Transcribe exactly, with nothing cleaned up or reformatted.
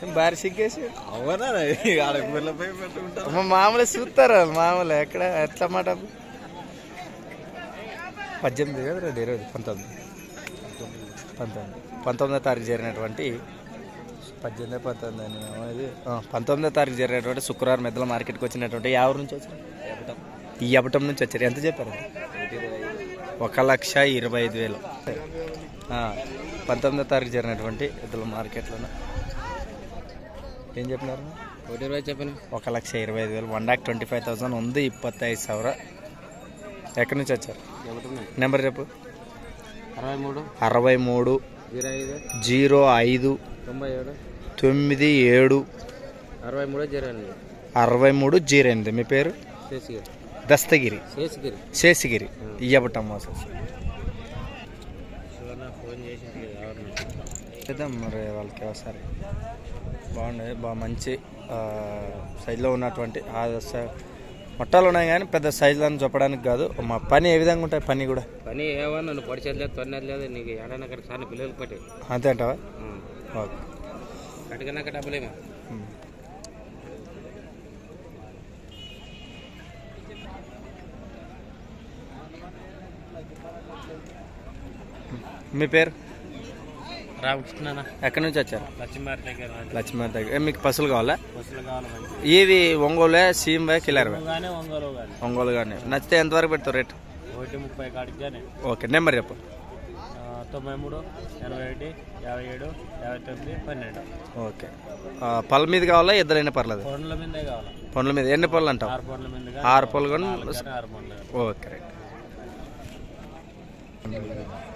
భారీ సిగ్గేసి అవునా మామూలు చూస్తారు మామూలు ఎక్కడ ఎట్లా మాట పద్దెనిమిది కదా రెండు ఇరవై పంతొమ్మిది పంతొమ్మిది పంతొమ్మిదో తారీఖు జరిగినటువంటి పద్దెనిమిది పంతొమ్మిది అని ఇది పంతొమ్మిదో తారీఖు జరిగినటువంటి శుక్రవారం మెద్దల మార్కెట్కి వచ్చినటువంటి ఎవరి నుంచి వచ్చారు? ఈ అబటం నుంచి వచ్చారు. ఎంత చెప్పారు? ఒక లక్ష ఇరవై ఐదు వేలు పంతొమ్మిదో తారీఖు జరిగినటువంటి ఎద్దుల మార్కెట్లో ఏం చెప్పినారు? ఒకటి ఇరవై చెప్పాను. ఒక లక్ష ఇరవై ఐదు వేలు one lakh twenty five thousand ఉంది. ఇప్పತ್ತೈದು ಸಾವಿರ. ఎక్కడి నుంచి వచ్చారు? నెంబర్ చెప్పు. అరవై మూడు అరవై మూడు జీరో ఐదు జీరో ఐదు తొంభై ఏడు తొమ్మిది ఏడు అరవై మూడు జీరో ఎనిమిది అరవై మూడు జీరో ఎనిమిది. మీ పేరు? శేషగిరి. దస్తగిరి. శేషగిరి. శేషగిరి. ఇయ్యబట్టం మోసం ఫోన్ చేసి చేద్దాం మరి వాళ్ళకి ఒకసారి. బాగుండేది, బాగా మంచి సైజులో ఉన్నటువంటి మొట్టాలు ఉన్నాయి కానీ పెద్ద సైజులో అని చెప్పడానికి కాదు. మా పని ఏ విధంగా ఉంటాయి? పని కూడా పని ఏమన్నా నన్ను పొడిచేది లేదు, తొన్నది లేదు. నీకు ఏడైనా అక్కడ సార్ పిల్లలకి పట్టి అంతే అంటావా? ఓకే. కట్టుకున్నాక డబ్బులేమో. మీ పేరు? రామకృష్ణ. ఎక్కడి నుంచి వచ్చారు? లక్ష్మీవారి దగ్గర. లక్ష్మీవారి దగ్గర. మీకు పసులు కావాలా? పసులు కావాలి. ఇవి ఒంగోలే, సీమ్ కిలర్ ఒంగోలు కానీ ఒంగోలు కానీ నచ్చితే ఎంతవరకు పెడతారు రేటు? ఒకటి ముప్పై కాడికి కానీ. ఓకే. నెంబర్ చెప్పు. తొంభై మూడు ఎనభై ఒకటి యాభై ఏడు యాభై తొమ్మిది పన్నెండు. ఓకే. పళ్ళ మీద కావాలా? ఇద్దరైనా పర్లేదు. పండ్ల మీదే కావాలి. పండ్ల మీద ఎన్ని పళ్ళు అంటావు? ఆరు పండ్ల మీద. ఆరు పళ్ళు కానీ. ఆరు పండ్లు. Okay right.